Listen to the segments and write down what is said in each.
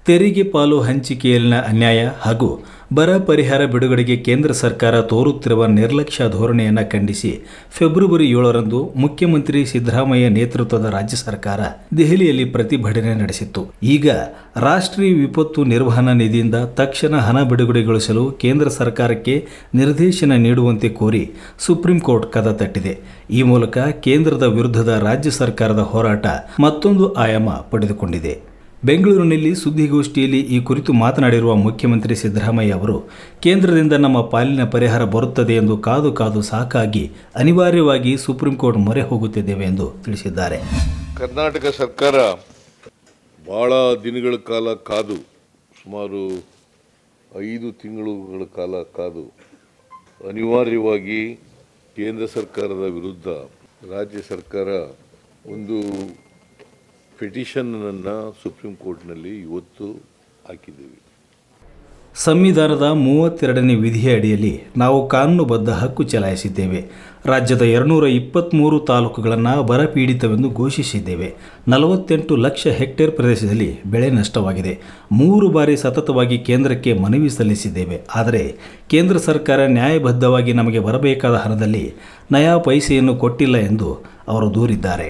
ತೆರಿಗೆ ಪಾಲು ಹಂಚಿಕೆಯಲ್ಲಿನ ಅನ್ಯಾಯ ಹಾಗೂ ಬರ ಪರಿಹಾರ ಬಿಡುಗಡೆಗೆ ಕೇಂದ್ರ ಸರ್ಕಾರ ತೋರುತ್ತಿರುವ ನಿರ್ಲಕ್ಷ್ಯ ಧೋರಣೆಯನ್ನು ಖಂಡಿಸಿ ಫೆಬ್ರವರಿ 7ರಂದು ಮುಖ್ಯಮಂತ್ರಿ ಸಿದ್ದರಾಮಯ್ಯ ನೇತೃತ್ವದ ರಾಜ್ಯ ಸರ್ಕಾರ ದೆಹಲಿಯಲ್ಲಿ ಪ್ರತಿಭಟನೆ ನಡೆಸಿತ್ತು. ಈಗ ರಾಷ್ಟ್ರೀಯ ವಿಪತ್ತು ನಿರ್ವಹಣಾ ನಿಧಿಯಿಂದ ತಕ್ಷಣ ಹಣ ಬಿಡುಗಡೆಗೊಳಿಸಲು ಕೇಂದ್ರ ಸರ್ಕಾರಕ್ಕೆ ನಿರ್ದೇಶನ ನೀಡುವಂತೆ ಕೋರಿ ಸುಪ್ರೀಂ ಕೋರ್ಟ್ ಕದ ತಟ್ಟಿದೆ. ಈ ಮೂಲಕ ಕೇಂದ್ರದ ವಿರುದ್ಧದ ರಾಜ್ಯ ಸರ್ಕಾರದ ಹೋರಾಟ ಮತ್ತೊಂದು ಆಯಾಮ ಪಡೆದುಕೊಂಡಿದೆ. ಬೆಂಗಳೂರಿನಲ್ಲಿ ಸುದ್ದಿಗೋಷ್ಠಿಯಲ್ಲಿ ಈ ಕುರಿತು ಮಾತನಾಡಿರುವ ಮುಖ್ಯಮಂತ್ರಿ ಸಿದ್ದರಾಮಯ್ಯ ಅವರು, ಕೇಂದ್ರದಿಂದ ನಮ್ಮ ಪಾಲಿನ ಪರಿಹಾರ ಬರುತ್ತದೆ ಎಂದು ಕಾದು ಕಾದು ಸಾಕಾಗಿ ಅನಿವಾರ್ಯವಾಗಿ ಸುಪ್ರೀಂ ಕೋರ್ಟ್ ಮೊರೆ ಹೋಗುತ್ತಿದ್ದೇವೆ ಎಂದು ತಿಳಿಸಿದ್ದಾರೆ. ಕರ್ನಾಟಕ ಸರ್ಕಾರ ಬಹಳ ದಿನಗಳ ಕಾಲ ಕಾದು, ಸುಮಾರು 5 ತಿಂಗಳುಗಳ ಕಾಲ ಕಾದು ಅನಿವಾರ್ಯವಾಗಿ ಕೇಂದ್ರ ಸರ್ಕಾರದ ವಿರುದ್ಧ ರಾಜ್ಯ ಸರ್ಕಾರ ಒಂದು ಪಿಟಿಷನನ್ನು ಸುಪ್ರೀಂ ಕೋರ್ಟ್ನಲ್ಲಿ ಇವತ್ತು ಹಾಕಿದ್ದೀವಿ. ಸಂವಿಧಾನದ 32ನೇ ವಿಧಿಯ ಅಡಿಯಲ್ಲಿ ನಾವು ಕಾನೂನುಬದ್ಧ ಹಕ್ಕು ಚಲಾಯಿಸಿದ್ದೇವೆ. ರಾಜ್ಯದ 223 ತಾಲೂಕುಗಳನ್ನು ಬರಪೀಡಿತವೆಂದು ಘೋಷಿಸಿದ್ದೇವೆ. 48 ಲಕ್ಷ ಹೆಕ್ಟೇರ್ ಪ್ರದೇಶದಲ್ಲಿ ಬೆಳೆ ನಷ್ಟವಾಗಿದೆ. 3 ಬಾರಿ ಸತತವಾಗಿ ಕೇಂದ್ರಕ್ಕೆ ಮನವಿ ಸಲ್ಲಿಸಿದ್ದೇವೆ. ಆದರೆ ಕೇಂದ್ರ ಸರ್ಕಾರ ನ್ಯಾಯಬದ್ಧವಾಗಿ ನಮಗೆ ಬರಬೇಕಾದ ಹಣದಲ್ಲಿ ನಯಾ ಪೈಸೆಯನ್ನು ಕೊಟ್ಟಿಲ್ಲ ಎಂದು ಅವರು ದೂರಿದ್ದಾರೆ.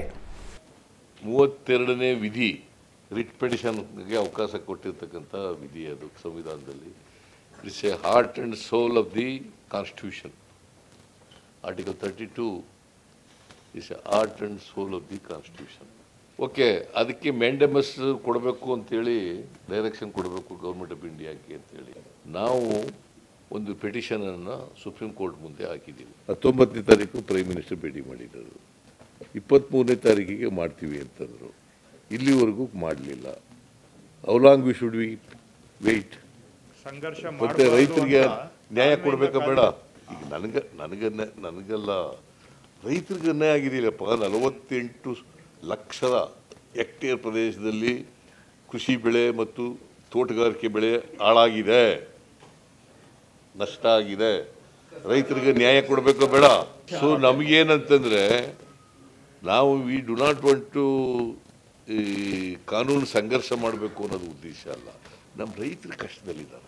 32ನೇ ವಿಧಿ ರಿಟ್ ಪಿಟಿಷನ್ಗೆ ಅವಕಾಶ ಕೊಟ್ಟಿರ್ತಕ್ಕಂಥ ವಿಧಿ, ಅದು ಸಂವಿಧಾನದಲ್ಲಿ. It's a heart and soul of the constitution. Article 32 is a heart and soul of the constitution. Okay, ಅದಕ್ಕೆ ಮ್ಯಾಂಡಮಸ್ ಕೊಡಬೇಕು ಅಂತೇಳಿ ಡೈರೆಕ್ಷನ್ ಕೊಡಬೇಕು ಗೌರ್ಮೆಂಟ್ ಆಫ್ ಇಂಡಿಯಾಕ್ಕೆ ಅಂತೇಳಿ ನಾವು ಒಂದು ಪಿಟಿಷನನ್ನು ಸುಪ್ರೀಂ ಕೋರ್ಟ್ ಮುಂದೆ ಹಾಕಿದ್ದೀವಿ. 19ನೇ ತಾರೀಕು ಪ್ರೈಮ್ ಮಿನಿಸ್ಟರ್ ಭೇಟಿ ಮಾಡಿದರು. 23ನೇ ತಾರೀಕಿಗೆ ಮಾಡ್ತೀವಿ ಅಂತಂದರು. ಇಲ್ಲಿವರೆಗೂ ಮಾಡಲಿಲ್ಲ. How long we should we wait? ಮತ್ತೆ ರೈತರಿಗೆ ನ್ಯಾಯ ಕೊಡಬೇಕಾ ಬೇಡ? ಈಗ ನನಗೆಲ್ಲ ರೈತರಿಗೆ ಅನ್ಯಾಯ ಆಗಿದೆಯಲ್ಲಪ್ಪ. 48 ಲಕ್ಷದ ಹೆಕ್ಟೇರ್ ಪ್ರದೇಶದಲ್ಲಿ ಕೃಷಿ ಬೆಳೆ ಮತ್ತು ತೋಟಗಾರಿಕೆ ಬೆಳೆ ಹಾಳಾಗಿದೆ, ನಷ್ಟ ಆಗಿದೆ. ರೈತರಿಗೆ ನ್ಯಾಯ ಕೊಡಬೇಕಾ ಬೇಡ? ಸೊ ನಮಗೇನಂತಂದರೆ, ನಾವು we do not want to ಈ ಕಾನೂನು ಸಂಘರ್ಷ ಮಾಡಬೇಕು ಅನ್ನೋದು ಉದ್ದೇಶ ಅಲ್ಲ. ನಮ್ಮ ರೈತರು ಕಷ್ಟದಲ್ಲಿದ್ದಾರೆ.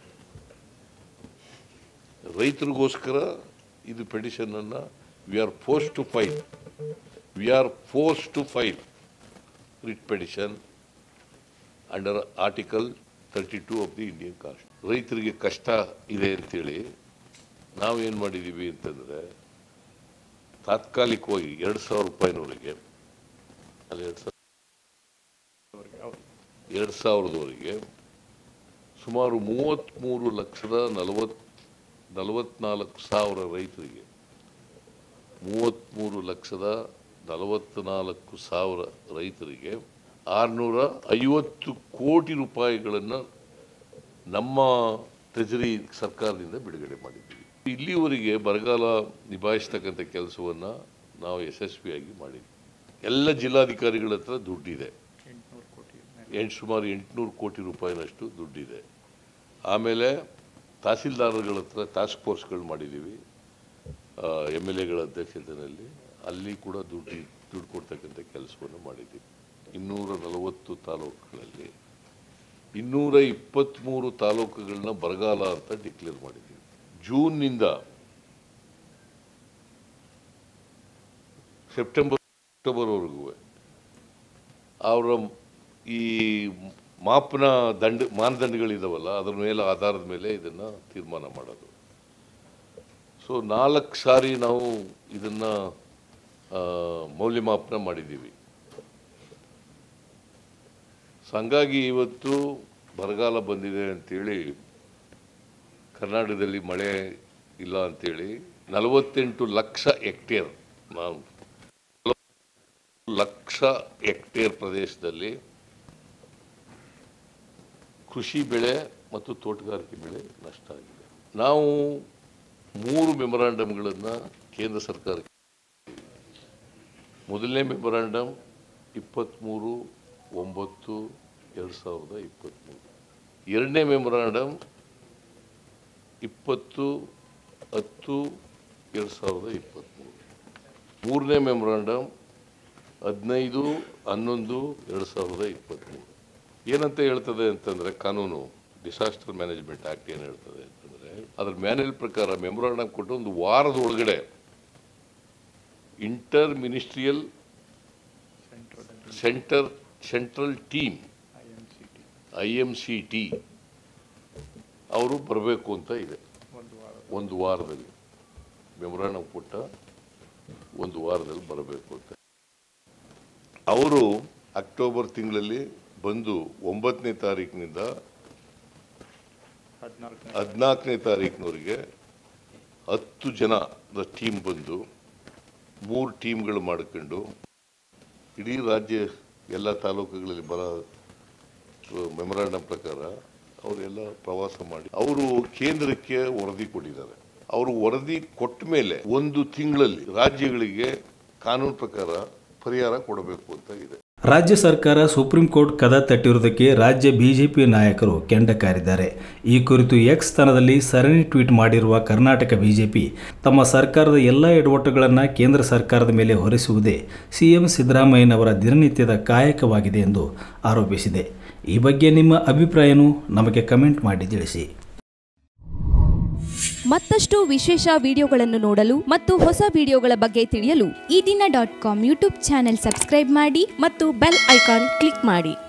ರೈತರಿಗೋಸ್ಕರ ಇದು ಪಿಟಿಷನನ್ನು we are force to file writ petition under article 32 of the Indian constitution. ರೈತರಿಗೆ ಕಷ್ಟ ಇದೆ ಅಂತೇಳಿ ನಾವೇನು ಮಾಡಿದ್ದೀವಿ ಅಂತಂದರೆ, ತಾತ್ಕಾಲಿಕವಾಗಿ 2,000 ರೂಪಾಯಿನವರೆಗೆ, ಅಲ್ಲಿ 2,000ವರೆಗೆ ಸುಮಾರು 33,44,000 ರೈತರಿಗೆ 33,44,000 ರೈತರಿಗೆ 650 ಕೋಟಿ ರೂಪಾಯಿಗಳನ್ನು ನಮ್ಮ ಟ್ರೆಜರಿ ಸರ್ಕಾರದಿಂದ ಬಿಡುಗಡೆ ಮಾಡಿದ್ದೀವಿ. ಇಲ್ಲಿವರೆಗೆ ಬರಗಾಲ ನಿಭಾಯಿಸ್ತಕ್ಕಂಥ ಕೆಲಸವನ್ನು ನಾವು ಯಶಸ್ವಿಯಾಗಿ ಮಾಡಿದ್ವಿ. ಎಲ್ಲ ಜಿಲ್ಲಾಧಿಕಾರಿಗಳ ಹತ್ರ ದುಡ್ಡಿದೆ, ಸುಮಾರು 800 ಕೋಟಿ ರೂಪಾಯಿನಷ್ಟು ದುಡ್ಡಿದೆ. ಆಮೇಲೆ ತಹಸೀಲ್ದಾರ್ಗಳ ಹತ್ರ ಟಾಸ್ಕ್ ಫೋರ್ಸ್ಗಳು ಮಾಡಿದ್ದೀವಿ, MLAಗಳ ಅಧ್ಯಕ್ಷತೆಯಲ್ಲಿ. ಅಲ್ಲಿ ಕೂಡ ದುಡ್ಡು ಕೊಡ್ತಕ್ಕಂಥ ಕೆಲಸವನ್ನು ಮಾಡಿದ್ದೀವಿ. 240 ತಾಲೂಕುಗಳಲ್ಲಿ 223 ತಾಲೂಕುಗಳನ್ನ ಬರಗಾಲ ಅಂತ ಡಿಕ್ಲೇರ್ ಮಾಡಿದ್ದೀವಿ. ಜೂನ್ನಿಂದ ಸೆಪ್ಟೆಂಬರ್ ಅಕ್ಟೋಬರ್ವರೆಗೂ ಅವರ ಈ ಮಾನದಂಡಗಳಿದಾವಲ್ಲ, ಅದರ ಮೇಲೆ ಆಧಾರದ ಮೇಲೆ ಇದನ್ನು ತೀರ್ಮಾನ ಮಾಡೋದು. ಸೊ 4 ಸಾರಿ ನಾವು ಇದನ್ನು ಮೌಲ್ಯಮಾಪನ ಮಾಡಿದ್ದೀವಿ. ಸೊ ಹಂಗಾಗಿ ಇವತ್ತು ಬರಗಾಲ ಬಂದಿದೆ ಅಂಥೇಳಿ, ಕರ್ನಾಟಕದಲ್ಲಿ ಮಳೆ ಇಲ್ಲ ಅಂಥೇಳಿ 48 ಲಕ್ಷ ಹೆಕ್ಟೇರ್, 40 ಲಕ್ಷ ಹೆಕ್ಟೇರ್ ಪ್ರದೇಶದಲ್ಲಿ ಕೃಷಿ ಬೆಳೆ ಮತ್ತು ತೋಟಗಾರಿಕೆ ಬೆಳೆ ನಷ್ಟ ಆಗಿದೆ. ನಾವು 3 ಮೆಮೊರಾಂಡಮ್ಗಳನ್ನು ಕೇಂದ್ರ ಸರ್ಕಾರಕ್ಕೆ. ಮೊದಲನೇ ಮೆಮೊರಾಂಡಮ್ 23/9/2023. ಎರಡನೇ ಮೆಮೊರಾಂಡಮ್ 20/10/2023. ಮೂರನೇ ಮೆಮೊರಾಂಡಮ್ 15/11/2023. ಏನಂತ ಹೇಳ್ತದೆ ಅಂತಂದರೆ ಕಾನೂನು ಡಿಸಾಸ್ಟರ್ ಮ್ಯಾನೇಜ್ಮೆಂಟ್ ಆ್ಯಕ್ಟ್ ಏನು ಹೇಳ್ತದೆ ಅಂತಂದರೆ ಅದರ ಮ್ಯಾನ್ಯಲ್ ಪ್ರಕಾರ ಮೆಮೊರಾಂಡಮ್ ಕೊಟ್ಟು ಒಂದು ವಾರದ ಒಳಗಡೆ inter ministerial central team IMCT ಅವರು ಬರಬೇಕು ಅಂತ ಇದೆ. ಒಂದು ವಾರದಲ್ಲಿ ಮೆಮೊರಾಂಡಮ್ ಕೊಟ್ಟ ಒಂದು ವಾರದಲ್ಲಿ ಬರಬೇಕು ಅಂತ. ಅವರು ಅಕ್ಟೋಬರ್ ತಿಂಗಳಲ್ಲಿ ಬಂದು 9ನೇ ತಾರೀಕಿನಿಂದ 14ನೇ ತಾರೀಕಿನವರೆಗೆ 10 ಜನದ ಟೀಮ್ ಬಂದು 3 ಟೀಮ್ಗಳು ಮಾಡ್ಕೊಂಡು ಇಡೀ ರಾಜ್ಯ ಎಲ್ಲ ತಾಲೂಕುಗಳಲ್ಲಿ ಬರೋ ಮೆಮೊರಾಂಡಮ್ ಪ್ರಕಾರ ಅವರೆಲ್ಲ ಪ್ರವಾಸ ಮಾಡಿ ಅವರು ಕೇಂದ್ರಕ್ಕೆ ವರದಿ ಕೊಟ್ಟಿದ್ದಾರೆ. ಅವರು ವರದಿ ಕೊಟ್ಟ ಮೇಲೆ 1 ತಿಂಗಳಲ್ಲಿ ರಾಜ್ಯಗಳಿಗೆ ಕಾನೂನು ಪ್ರಕಾರ ಪರಿಹಾರ ಕೊಡಬೇಕು ಅಂತ ಇದೆ. ರಾಜ್ಯ ಸರ್ಕಾರ ಸುಪ್ರೀಂ ಕೋರ್ಟ್ ಕದ ತಟ್ಟಿರುವುದಕ್ಕೆ ರಾಜ್ಯ ಬಿಜೆಪಿ ನಾಯಕರು ಕೆಂಡ ಕಾರಿದ್ದಾರೆ. ಈ ಕುರಿತು ಎಕ್ಸ್ ಸ್ಥಾನದಲ್ಲಿ ಸರಣಿ ಟ್ವೀಟ್ ಮಾಡಿರುವ ಕರ್ನಾಟಕ ಬಿಜೆಪಿ ತಮ್ಮ ಸರ್ಕಾರದ ಎಲ್ಲ ಎಡವಟ್ಟುಗಳನ್ನು ಕೇಂದ್ರ ಸರ್ಕಾರದ ಮೇಲೆ ಹೊರಿಸುವುದೇ ಸಿಎಂ ಸಿದ್ದರಾಮಯ್ಯನವರ ದಿನನಿತ್ಯದ ಕಾಯಕವಾಗಿದೆ ಎಂದು ಆರೋಪಿಸಿದೆ. ಈ ಬಗ್ಗೆ ನಿಮ್ಮ ಅಭಿಪ್ರಾಯನೂ ನಮಗೆ ಕಮೆಂಟ್ ಮಾಡಿ ತಿಳಿಸಿ. ಮತ್ತಷ್ಟು ವಿಶೇಷ ವಿಡಿಯೋಗಳನ್ನು ನೋಡಲು ಮತ್ತು ಹೊಸ ವಿಡಿಯೋಗಳ ಬಗ್ಗೆ ತಿಳಿಯಲು ಈ ದಿನ .com ಯೂಟ್ಯೂಬ್ ಚಾನೆಲ್ ಸಬ್ಸ್ಕ್ರೈಬ್ ಮಾಡಿ ಮತ್ತು ಬೆಲ್ ಐಕಾನ್ ಕ್ಲಿಕ್ ಮಾಡಿ.